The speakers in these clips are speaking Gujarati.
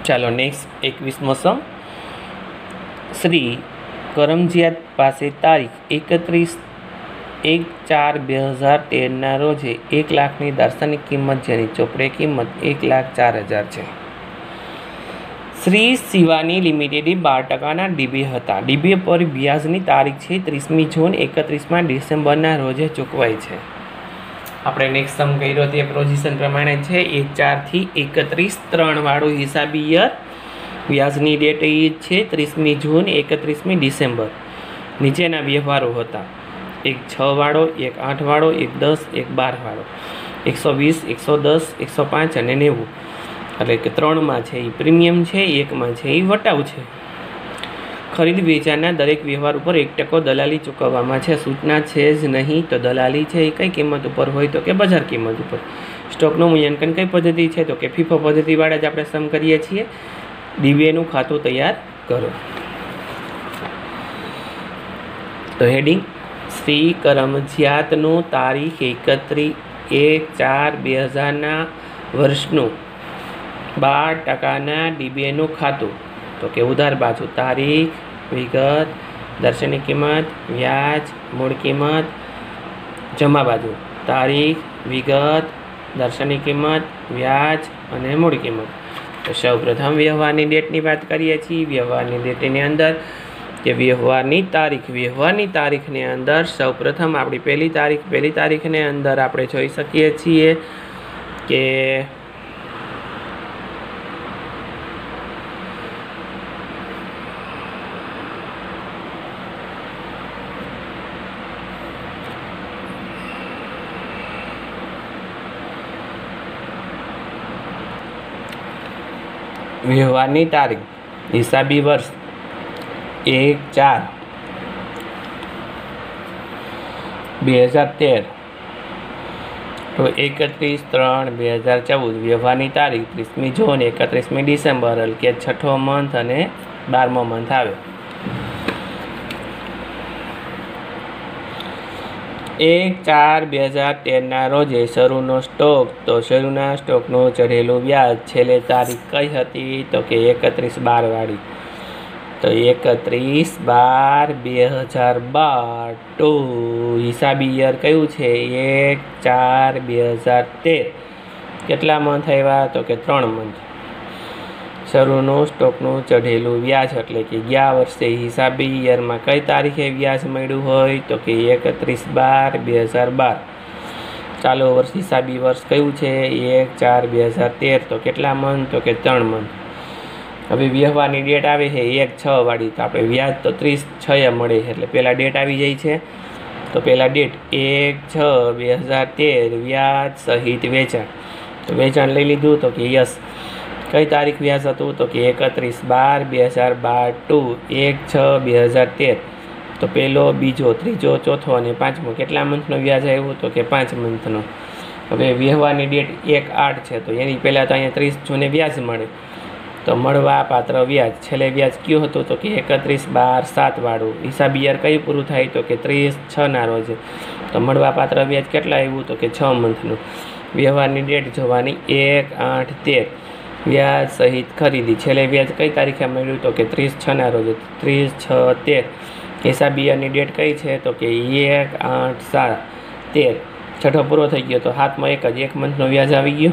ચાલો નેક્સ્ટ 21મો સમ શ્રી કરમજીયાત પાસે તારીખ 31/1/4/2013 રોજે 1 લાખની દાર્શનિક કિંમત જેની ચોપડે કિંમત 1,04,000 છે। શ્રી શિવાની લિમિટેડે 12% ડીબીએ હતા। ડીબીએ પર વ્યાજની તારીખ છે 30મી જૂન 31 ડિસેમ્બરના રોજે ચૂકવાય છે। આપણે નેક્સ્ટ સમ કર્યો તે પોઝિશન પ્રમાણે છે 1/4 થી 31/3 વાળું હિસાબી યર। વ્યાજની ડેટ એ છે 30મી જૂન 31મી ડિસેમ્બર। નીચેના વ્યવહારો હતા 1/6 વાળો, 1/8 વાળો, 1/10, 1/12 વાળો, 120, 110, 105 અને 90। એટલે કે 3માં છે એ પ્રીમિયમ છે, 1માં છે એ વટાવ છે। ખરીદ વેચાણના દરેક વ્યવહાર ઉપર 1% દલાલી ચૂકવવામાં છે। સૂચના છે જ નહીં તો દલાલી છે એ કઈ કિંમત ઉપર હોય તો કે બજાર કિંમત ઉપર। સ્ટોકનું મૂલ્યાંકન કઈ પદ્ધતિ છે તો કે ફીફો પદ્ધતિવાળા જ આપણે સમ કરીએ છીએ। ડીબીએનું ખાતું તૈયાર કરો। તો હેડિંગ શ્રી કરમજીયાતનું તારીખ 31/1/4/2000 વર્ષનું 12%ના ડીબીએનું ખાતું। તો કે ઉધાર બાજુ તારીખ, વિગત, દર્શની કિંમત, વ્યાજ, મૂળ કિંમત। જમા બાજુ તારીખ, વિગત, દર્શની કિંમત, વ્યાજ અને મૂળ કિંમત। તો સૌ પ્રથમ વ્યવહારની ડેટની વાત કરીએ છીએ। વ્યવહારની ડેટની અંદર કે વ્યવહારની તારીખની અંદર સૌ પ્રથમ આપણી પહેલી તારીખની અંદર આપણે જોઈ શકીએ છીએ કે વ્યવહારની તારીખ હિસાબી વર્ષ 1/4/2013 તો 31/3/2014। વ્યવહારની તારીખ 30મી જૂન 31મી ડિસેમ્બર એટલે કે 6થો મંથ અને 12મો મંથ આવે। 1/4/2013ના રોજે શરૂનો સ્ટોક। તો શરૂના સ્ટોકનું ચઢેલું વ્યાજ છેલ્લે તારીખ કઈ હતી તો કે 31/12 વાળી। તો 31/12/2012 ટુ હિસાબી યર કયું છે 1/4/2013। કેટલા મંથ આવ્યા તો કે 3 મંથ। શરૂનું સ્ટોકનું ચઢેલું વ્યાજ એટલે કે ગયા વર્ષે હિસાબી યરમાં કઈ તારીખે વ્યાજ મળ્યું હોય તો કે 31/12/2012। ચાલુ વર્ષ હિસાબી વર્ષ કયું છે 1/4/2013। તો કેટલા મંથ તો કે 3 મંથ। હવે વ્યવહારની ડેટ આવે છે 1/6 વાળી। તો આપણે વ્યાજ તો 30/6 મળે છે એટલે પહેલાં ડેટ આવી જાય છે। તો પહેલાં ડેટ 1/6/2013 વ્યાજ સહિત વેચાણ। તો વેચાણ લઈ લીધું તો કે યસ। કઈ તારીખ વ્યાજ હતું તો કે 31/12/2012 ટુ 1/6/2013। તો પહેલો, બીજો, ત્રીજો, ચોથો અને 5મો કેટલા મંથનો વ્યાજ આવ્યું તો કે 5 મંથનો। હવે વ્યવહારની ડેટ 1/8 છે તો એની પહેલાં તો અહીંયા 30 જૂને વ્યાજ મળે। તો મળવા પાત્ર વ્યાજ છેલ્લે વ્યાજ કયું હતું તો કે 31/12/7 વાળું। હિસાબી યર કયું પૂરું થાય તો કે 30/6ના રોજે। તો મળવા પાત્ર વ્યાજ કેટલા આવ્યું તો કે 6 મંથનું। વ્યવહારની ડેટ જોવાની 1/8/13 વ્યાજ સહિત ખરીદી છેલ્લે વ્યાજ કઈ તારીખે મળ્યું તો કે 30/6ના રોજે। 30/6/13 હિસાબી યરની ડેટ કઈ છે તો કે 1/8/13। છઠ્ઠો પૂરો થઈ ગયો તો 7માં 1 મંથનો વ્યાજ આવી ગયો।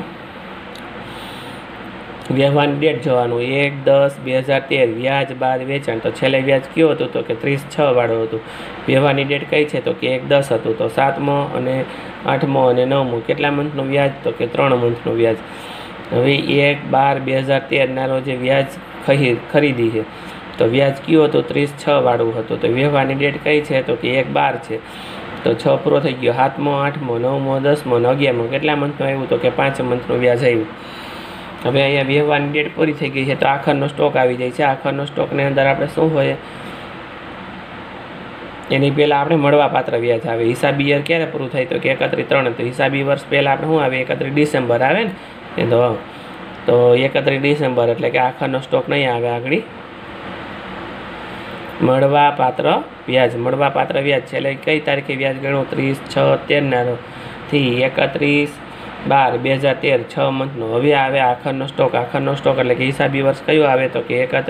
વ્યવહારની ડેટ જોવાનું 1/10/2013 વ્યાજ બાદ વેચાણ। તો છેલ્લે વ્યાજ કયું હતું તો કે 30/6 વાળું હતું। વ્યવહારની ડેટ કઈ છે તો કે 1/10 હતું। તો 7મો અને 8મો અને 9મો કેટલા મંથનું વ્યાજ તો કે 3 મંથનું વ્યાજ। હવે 1/12/2013ના રોજે વ્યાજ ખરીદી છે તો વ્યાજ કયું હતું 30/6 વાળું હતું। તો વ્યવહારની ડેટ કઈ છે તો કે 1/12 છે। તો 6 પૂરો થઈ ગયો। 7મો, 8મો, 9મો, 10મો અને 11મો કેટલા મંથનું આવ્યું તો કે 5 મંથનું વ્યાજ આવ્યું। હવે અહીંયા વ્યવહારની ડેટ પૂરી થઈ ગઈ છે તો આખરનો સ્ટોક આવી જાય છે। આખરનો સ્ટોકની અંદર આપણે શું હોય એની પહેલાં આપણે મળવાપાત્ર વ્યાજ આવે। હિસાબી યર ક્યારે પૂરું થાય તો કે 31/3। તો હિસાબી વર્ષ પહેલાં આપણે શું આવે 31 ડિસેમ્બર આવે ને તો 31 ડિસેમ્બર એટલે કે આખરનો સ્ટોક નહીં આવે આગળ। મળવાપાત્ર વ્યાજ છેલ્લે કઈ તારીખે વ્યાજ ગણો 30/6/13 થી 31 12/2013 6 મંથનો। હવે આવે આખરનો સ્ટોક એટલે કે હિસાબી વર્ષ કયું આવે તો કે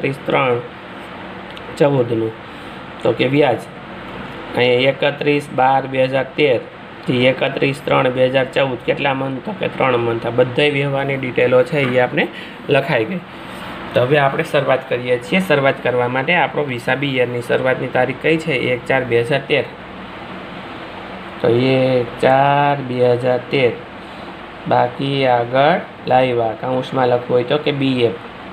31/3/14નું। તો કે વ્યાજ અહીંયા 31/12/2013 થી 31/3/2014 કેટલા મંથ તો કે 3 મંથ। આ બધા વ્યવહારની ડિટેલો છે એ આપણે લખાઈ ગઈ। તો હવે આપણે શરૂઆત કરીએ છીએ। શરૂઆત કરવા માટે આપણો હિસાબી યરની શરૂઆતની તારીખ કઈ છે 1/4/2013। તો 1/4/2013 બાકી આગળ લાવ્યા કાઉન્સમાં લખવું હોય તો કે BF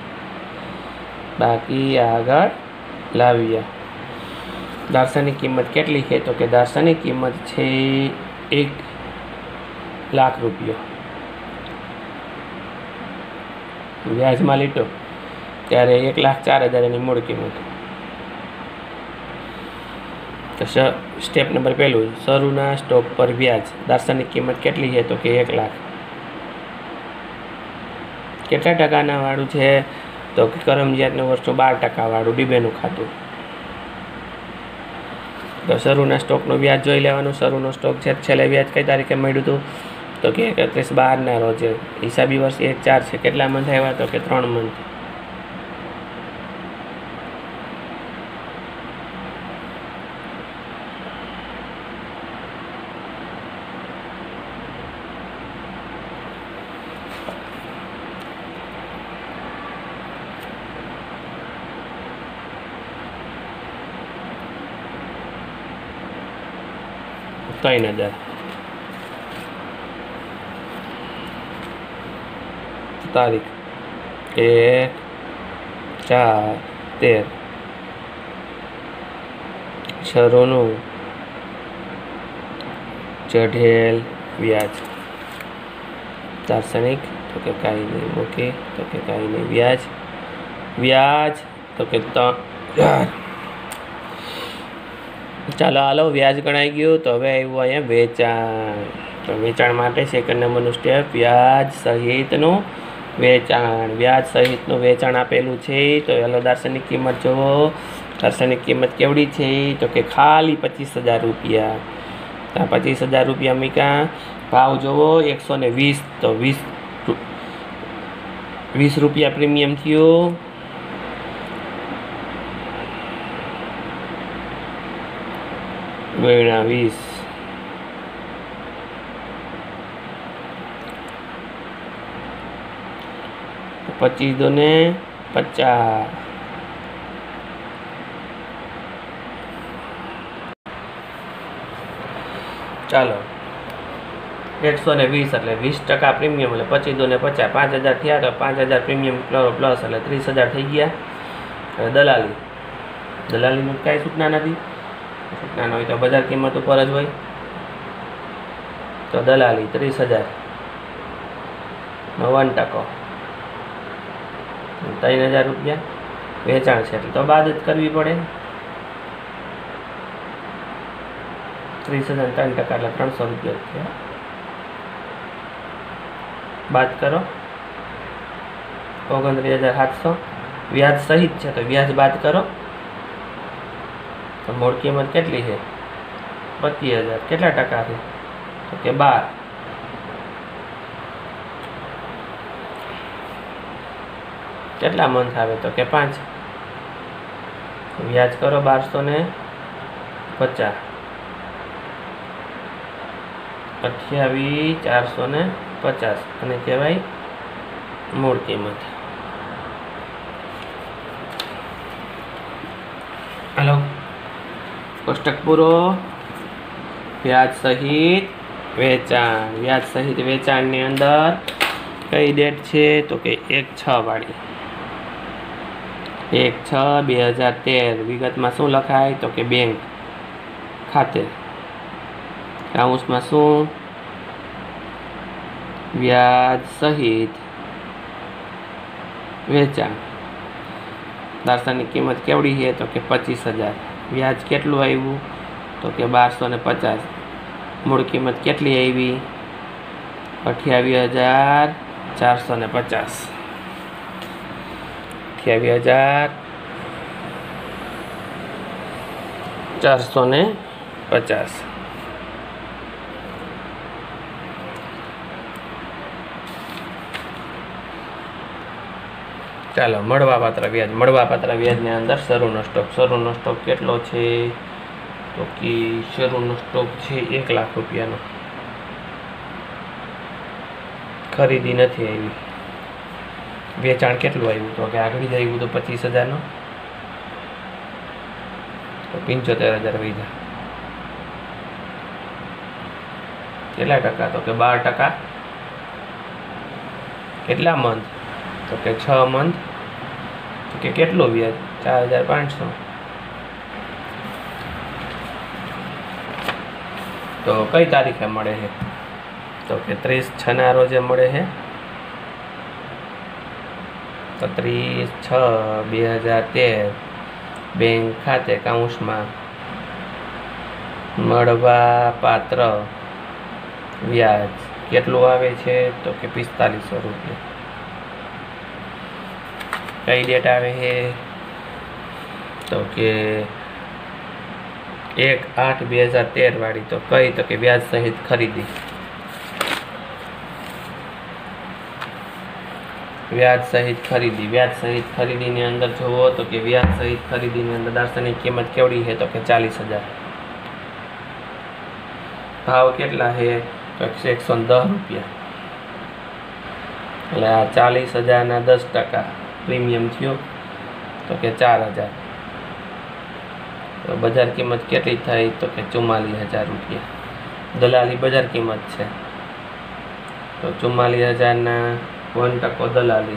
બાકી આગળ લાવ્યા। દાર્શનિક કિંમત કેટલી છે તો કે દાર્શનિક કિંમત છે 1,00,000 રૂપિયા। વ્યાજમાં લીધો ત્યારે 1,04,000 એની મૂળ કિંમત। તો સ્ટેપ નંબર પહેલું શરૂના સ્ટોક પર વ્યાજ। દાર્શનિક કિંમત કેટલી છે તો કે 1,00,000। કેટલા ટકાના વાળું છે તો કે કરમજિયાતનું વર્ષનું 12% વાળું ડીબેનું ખાતું। તો શરૂના સ્ટોકનું વ્યાજ જોઈ લેવાનું। શરૂનો સ્ટોક છે છેલ્લે વ્યાજ કઈ તારીખે મળ્યું હતું તો કે 31/12ના રોજે। હિસાબી વર્ષ 1/4 છે કેટલા મંથ આવ્યા તો કે 3 મંથ। તારીખ 1/4/13 શરૂનું ચઢેલ વ્યાજ। દાર્શનિક તો કે કાંઈ નહીં મૂકી તો કે કાંઈ નહીં વ્યાજ તો કે 3,000। ચાલો હાલો વ્યાજ ગણાઈ ગયું। તો હવે આવ્યું અહીંયા વેચાણ। તો વેચાણ માટે સેકન્ડ નંબરનું સ્ટેપ વ્યાજ સહિતનું વેચાણ। વ્યાજ સહિતનું વેચાણ આપેલું છે તો હાલો દાર્શનિક કિંમત જુઓ। દાર્શનિક કિંમત કેવડી છે તો કે ખાલી 25,000 રૂપિયા। તો 25,000 રૂપિયા મૂક્યા। ભાવ જુઓ 120 તો 20 રૂપિયા પ્રીમિયમ થયું। ગુણ્યા 20 25 દુને 50। ચાલો 120 એટલે 20% પ્રીમિયમ એટલે 25 દુને 50 5,000 થયા। તો 5,000 પ્રીમિયમ પ્લસ એટલે 30,000 થઈ ગયા। હવે દલાલીનું કાંઈ સૂચના નથી। સૂચના હોય તો બજાર કિંમત ઉપર જ હોય। તો દલાલી 30,000 નો 1% 3,000 રૂપિયા વેચાણ છે એટલે તો બાદ જ કરવી પડે। 30,000 3% એટલે 300 રૂપિયા થયા। બાદ કરો 29,700 વ્યાજ સહિત છે તો વ્યાજ બાદ કરો તો મૂળ કિંમત કેટલી છે 25,000 કેટલા ટકા છે તો કે 12। કેટલા મંથ આવે તો કે 5। વ્યાજ કરો 1250 28,450 અને કહેવાય મૂળ કિંમત। હાલો કોષ્ટક પૂરો। વ્યાજ સહિત વેચાણ। વ્યાજ સહિત વેચાણની અંદર કઈ ડેટ છે તો કે 1/6 વાળી। 1/6/2013 વિગતમાં શું લખાય તો કે બેંક ખાતે। કાઉન્સમાં શું વ્યાજ સહિત વેચાણ। દાર્શનિક કિંમત કેવડી છે તો કે 25,000। વ્યાજ કેટલું આવ્યું તો કે 1250। મૂળ કિંમત કેટલી આવી 28,450। 28,450। ચાલો મળવાપાત્ર વ્યાજની અંદર શરૂનો સ્ટોક કેટલો છે તો કે શરૂનો સ્ટોક છે 1 લાખ રૂપિયાનો. ખરીદી નથી આવી. વેચાણ કેટલું આવ્યું તો કે આગળ જ આવ્યું તો 25,000નો, તો 75,000 વૈધા. કેટલા ટકા તો કે 12%. કેટલા મંથ તો કે 6 મંથ. તો કે કેટલું વ્યાજ 4,500. તો કઈ તારીખે મળે છે તો કે 30/6 રોજે મળે છે. તો 30/6/2013 બેંક ખાતે કાઉન્સમાં મળવાપાત્ર વ્યાજ કેટલું આવે છે તો કે 4500 રૂપિયા. કઈ ડેટ આવે છે તો કે 1/8/2013 વાળી. તો કઈ તો કે વ્યાજ સહિત ખરીદી. વ્યાજ સહિત ખરીદીની અંદર જુઓ તો કે વ્યાજ સહિત ખરીદીની અંદર દાર્શનિક કિંમત કેવડી છે તો કે 40,000. ભાવ કેટલા છે તો 110 રૂપિયા. એટલે આ 40,000ના 10% પ્રીમિયમ થયો તો કે 4,000. તો બજાર કિંમત કેટલી થઈ તો કે 44,000 રૂપિયા. દલાલી બજાર કિંમત છે તો 44,000ના 1% દલાલી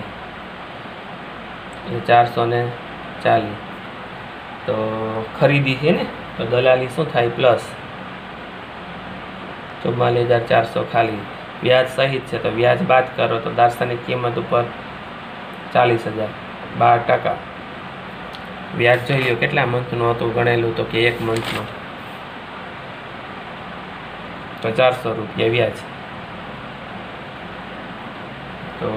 એટલે 440. તો ખરીદી છે ને તો દલાલી શું થાય પ્લસ 44,400 ખાલી. વ્યાજ સહિત છે તો વ્યાજ બાદ કરો તો દાર્શનિક કિંમત ઉપર 40,000 12%. વ્યાજ જોઈ લો કેટલા મંથનું હતું ગણેલું તો કે 1 મંથનું. તો 400 રૂપિયા વ્યાજ. તો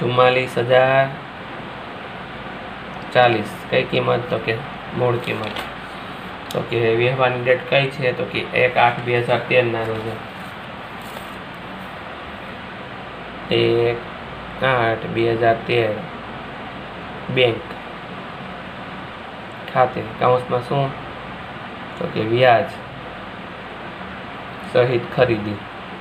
44,040 કઈ કિંમત તો કે મૂળ કિંમત. તો કે વ્યવહારની ડેટ કઈ છે તો કે 1/8/2013 રોજ. 1/8/2013 બેંક ખાતે કાઉન્સમાં શું તો કે વ્યાજ સહિત ખરીદી.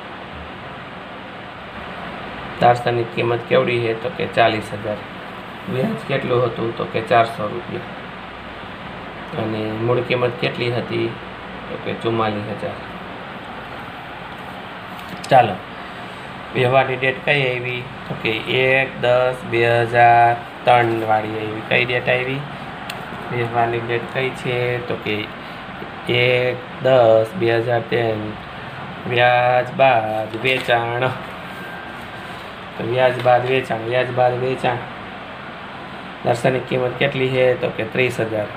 દાર્શનિક કિંમત કેવડી છે તો કે 40,000. વ્યાજ કેટલું હતું તો કે 400 રૂપિયા. અને મૂળ કિંમત કેટલી હતી તો કે 44,000. ચાલો વ્યવહારની ડેટ કઈ આવી તો કે 1/10/2003 વાળી આવી. કઈ ડેટ આવી વ્યવહારની ડેટ કઈ છે તો કે 1/10/2003. વ્યાજ બાદ વેચાણ. તો વ્યાજ બાદ વેચાણ દાર્શનિક કિંમત કેટલી છે તો કે 30,000.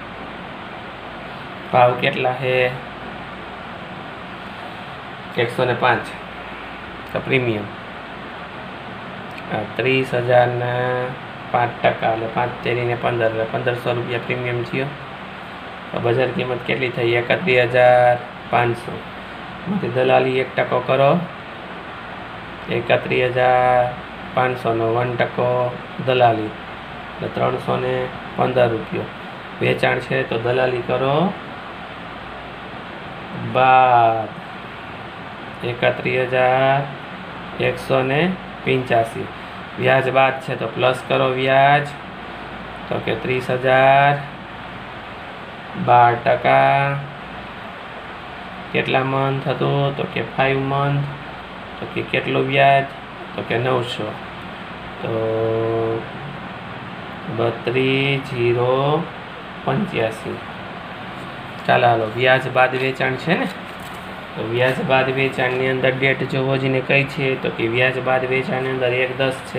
ભાવ કેટલા છે 105. તો પ્રીમિયમ 30,000ના 5% એટલે 5×3 = 15 એટલે 1,500 રૂપિયા પ્રીમિયમ થયો. તો બજાર કિંમત કેટલી થઈ 31,500. માંથી દલાલી 1% કરો 31,500નો 1% દલાલી એટલે 315 રૂપિયા. વેચાણ છે તો દલાલી કરો બાદ 31,185. વ્યાજ બાદ છે તો પ્લસ કરો વ્યાજ તો કે 30,000 12%. કેટલા મંથ હતું તો કે 5 મંથ. તો કે કેટલું વ્યાજ તો કે 900. તો 32,085. ચાલો વ્યાજ બાદ વેચાણ છે ને તો વ્યાજ બાદ વેચાણની અંદર ડેટ જોવો જઈને કઈ છે તો કે વ્યાજ બાદ વેચાણની અંદર 1/10 છે.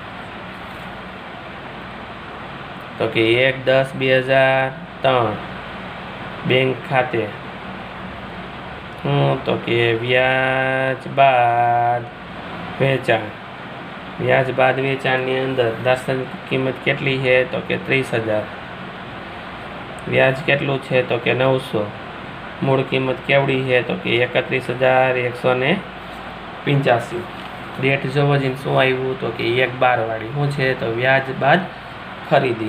તો કે 1/10/2003 બેંક ખાતે તો કે વ્યાજ બાદ વેચાણની અંદર દાર્શનિક કિંમત કેટલી છે તો કે 30,000. વ્યાજ કેટલું છે તો કે 900. મૂળ કિંમત કેવડી છે તો કે 31,185. ડેટ જોવો જઈને શું આવ્યું તો કે 1/12 વાળી. શું છે તો વ્યાજ બાદ ખરીદી,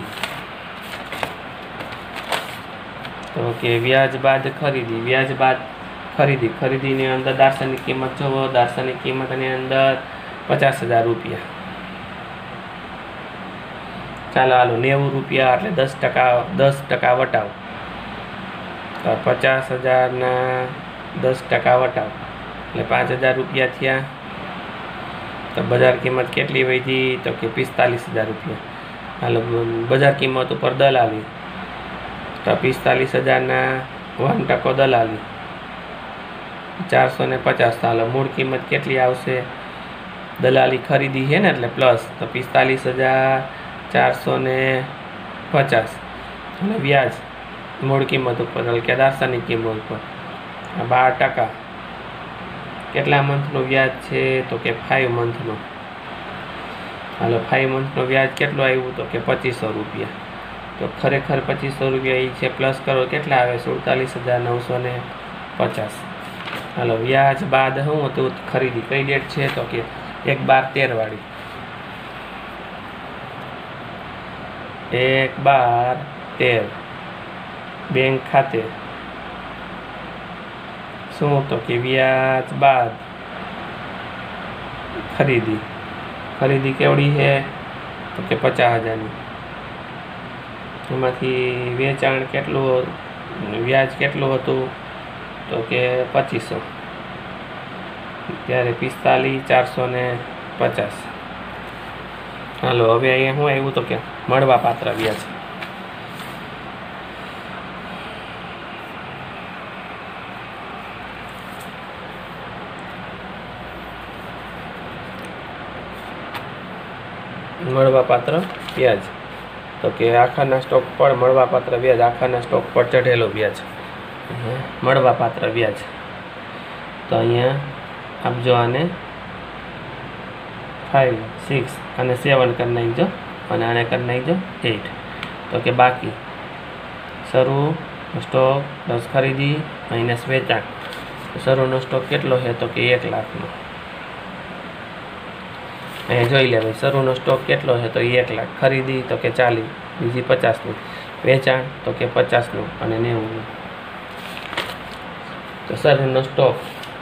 તો કે વ્યાજ બાદ ખરીદી, વ્યાજ બાદ ખરીદી, ખરીદીની અંદર દાર્શનિક કિંમત જુઓ, દાર્શનિક કિંમતની અંદર 50,000 રૂપિયા. ચાલો હાલો 90 રૂપિયા એટલે 10% વટાવ, તો 50,000ના 10% વટાવ એટલે 5,000 રૂપિયા થયા. તો બજાર કિંમત કેટલી વધી? તો કે 45,000 રૂપિયા. હાલો બજાર કિંમત ઉપર દલાલી, તો 45,000ના 1% દલાલી 450. હાલો મૂળ કિંમત કેટલી આવશે? દલાલી ખરીદી છે ને એટલે પ્લસ, તો 45,450 અને વ્યાજ મૂળ કિંમત ઉપર એટલે કે દાર્શનિક કિંમત ઉપર 12%. કેટલા મંથનું વ્યાજ છે? તો કે 5 મંથનું. હાલો 5 મંથનું વ્યાજ કેટલું આવ્યું? તો કે 2500 રૂપિયા. તો ખરેખર 2500 રૂપિયા એ છે, પ્લસ કરો કેટલા આવે? 47,950. હાલો વ્યાજ બાદ શું હતું? ખરીદી. કઈ ડેટ છે? તો કે 1/12/13 વાળી, 1/12/13 બેંક ખાતે શું? તો કે વ્યાજ બાદ ખરીદી. ખરીદી કેવડી છે? તો કે 50,000ની. એમાંથી વેચાણ કેટલું, વ્યાજ કેટલું હતું? તો કે 2500. ત્યારે 45,450. હાલો હવે અહીંયા શું આવ્યું? તો કે મળવાપાત્ર વ્યાજ. મળવાપાત્ર વ્યાજ, તો કે આખાના સ્ટોક પર મળવાપાત્ર વ્યાજ, આખાના સ્ટોક પર ચઢેલો વ્યાજ, મળવાપાત્ર વ્યાજ. તો અહીંયા આપજો આને 5, 6 અને 7 કરી નાખજો અને આને કરી નાખજો 8. તો કે બાકી શરૂ સ્ટોક પ્લસ ખરીદી માઇનસ વેચાણ. શરૂનો સ્ટોક કેટલો છે? તો કે 1 લાખનો. અહીંયા જોઈ લે ભાઈ, શરૂનો સ્ટોક કેટલો છે? તો 1 લાખ. ખરીદી તો કે 40, બીજી 50ની. વેચાણ તો કે 50નું અને 90નું. તો શરૂનો સ્ટોક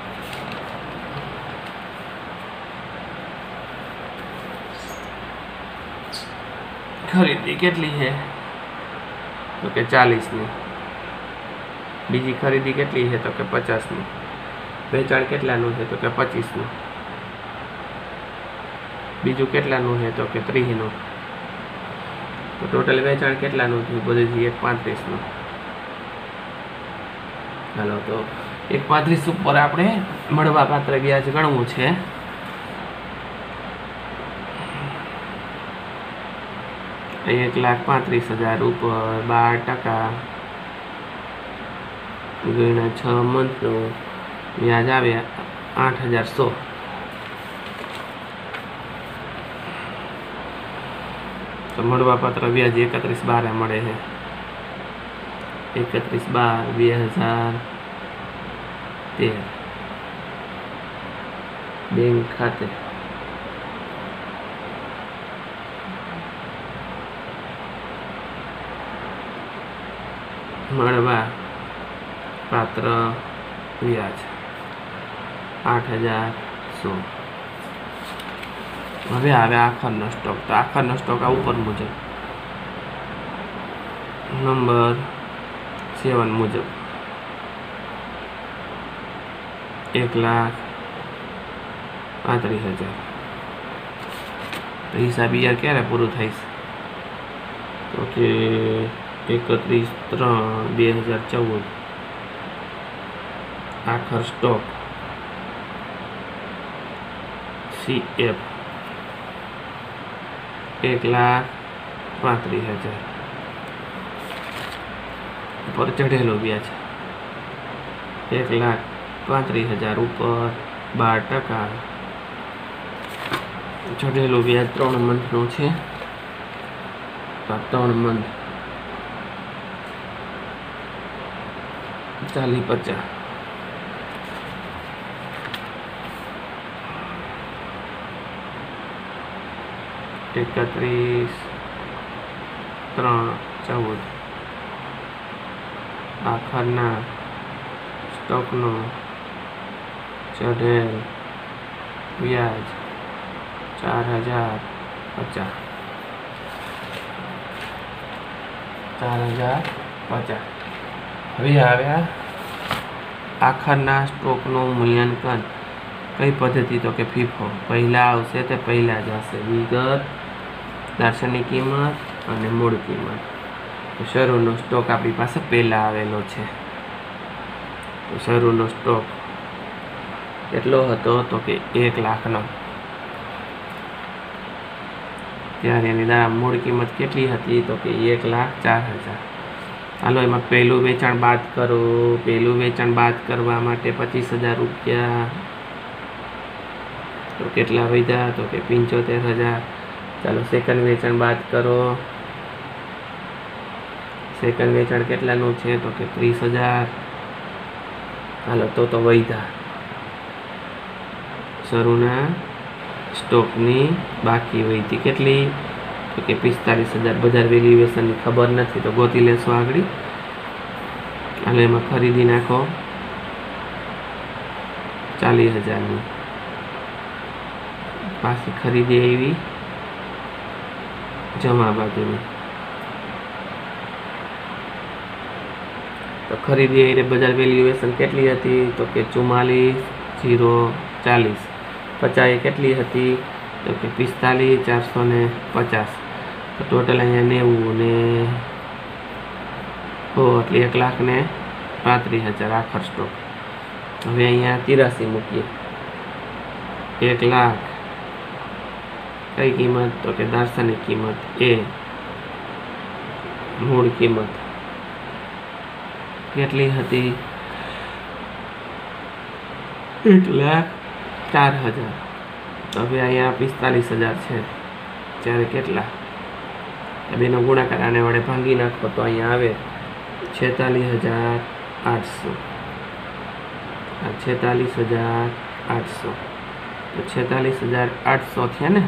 ખરીદી કેટલી છે? તો કે 40ની. બીજી ખરીદી કેટલી છે? તો કે 50ની. વેચાણ કેટલાનું છે? તો કે 25નું. બીજું કેટલાનું છે? તો કે 30નું. તો ટોટલ વેચાણ કેટલાનું થયું? બધું 1/35નું. હાલો તો 1/35 ઉપર આપણે મળવાપાત્ર વ્યાજ ગણવું છે. ₹1,35,000 ઉપર 12% ગુણ્યા 6 મંથનું વ્યાજ આવે 8,100. તો મળવાપાત્ર વ્યાજ 31/12 મળે છે. 31/12/2013 બેંક ખાતે મળવા પાત્ર વ્યાજ 8,100. હવે આવે આખરનો સ્ટોક. તો આખરનો સ્ટોક આ ઉપર મુજબ નંબર 7 મુજબ 1,35,000. તો હિસાબ યાર ક્યારે પૂરું થાય છે? તો કે 31/3/2014 આખર સ્ટોક CF 1,35,000 ઉપર ચઢેલો વ્યાજ 1,35,000 ઉપર 12%. ચઢેલું વ્યાજ 3 મંથનું છે. 3 મંથ 40/50. 3 14 આખરના સ્ટોકનો ચઢેલ વ્યાજ 4050 હવે આવ્યા આખરના સ્ટોકનું મૂલ્યાંકન કઈ પદ્ધતિ તો કે ફીફો પહેલાં આવશે તે પહેલાં જ હશે વિગત દાર્શનિક કિંમત અને મૂળ કિંમત શરૂનો સ્ટોક આપણી પાસે પહેલાં આવેલો છે તો શરૂનો સ્ટોક કેટલો હતો તો કે 1 લાખનો ત્યારે એની મૂળ કિંમત કેટલી હતી તો કે 1,04,000 હાલો એમાં પહેલું વેચાણ બાદ કરો પહેલું વેચાણ બાદ કરવા માટે 25,000 રૂપિયા તો કેટલા વધ્યા તો કે 75,000 ચાલો સેકન્ડ વેચાણ બાદ કરો સેકન્ડ વેચાણ કેટલાનું છે તો કે 30,000 હાલો તો વધ્યા શરૂના સ્ટોકની બાકી વધી કેટલી તો કે 45,000 બજાર વેલ્યુએશનની ખબર નથી તો ગોતી લેશો આગળ અને એમાં ખરીદી નાખો 40,000ની પાછી ખરીદી આવી જમા બાજુની તો ખરીદી આવી બજાર વેલ્યુએશન કેટલી હતી તો કે 44,040 50 કેટલી હતી તો કે 45,450 તો ટોટલ અહીંયા 90 ને એટલે 1,35,000 આખર સ્ટોક હવે અહીંયા 83 મૂકીએ 1 લાખ કઈ કિંમત તો કે દાર્શનિક કિંમત એ મૂળ કિંમત કેટલી હતી 1,04,000 હવે અહીંયા 45,000 છે ત્યારે કેટલા બેનો ગુણાકાર આને વડે ભાંગી નાખો તો અહીંયા આવે 46,800 46,800 તો 46,800 થયા ને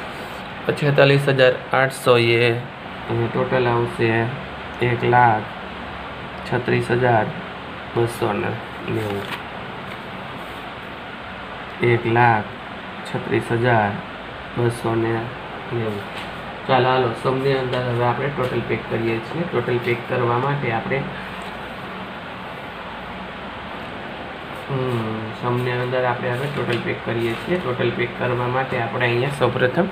46,800 એ અહીંયા ટોટલ આવશે 1,36,290 1,36,290 ચાલો હાલો સમની અંદર હવે આપણે ટોટલ પેક કરીએ છીએ ટોટલ પેક કરવા માટે આપણે સમની અંદર આપણે હવે ટોટલ પેક કરીએ છીએ ટોટલ પેક કરવા માટે આપણે અહીંયા સૌપ્રથમ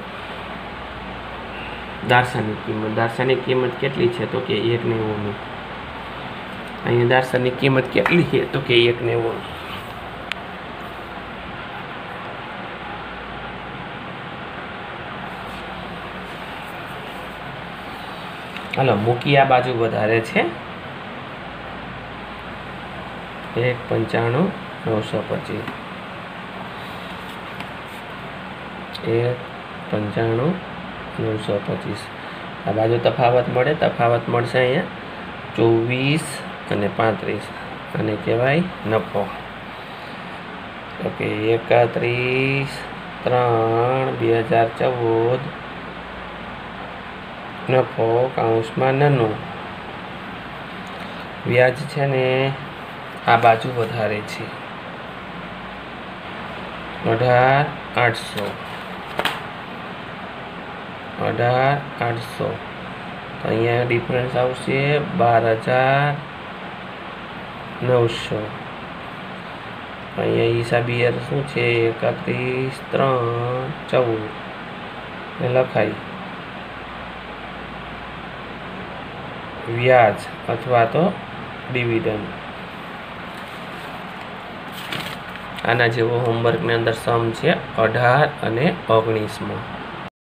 દાર્શનિક કિંમત કેટલી છે તો કે 1,90 અહીંયા દાર્શનિક કિંમત કેટલી છે તો કે 1,90 હાલો મૂકી આ બાજુ વધારે છે 1,95,925 1,95,925 આ બાજુ તફાવત મળશે અહીંયા 24 અને 35 અને કહેવાય નફો ઓકે 31/3/2014 નફો કાઉન્સમાં નાનું વ્યાજ છે ને આ બાજુ વધારે છે 18,800 તો અહીંયા ડિફરન્સ આવશે 12,900 અહીંયા હિસાબી શું છે 31/3/14 લખાય વ્યાજ અથવા તો ડિવિડન્ડ આના જેવો હોમવર્કની અંદર સમ છે 18 અને 19માં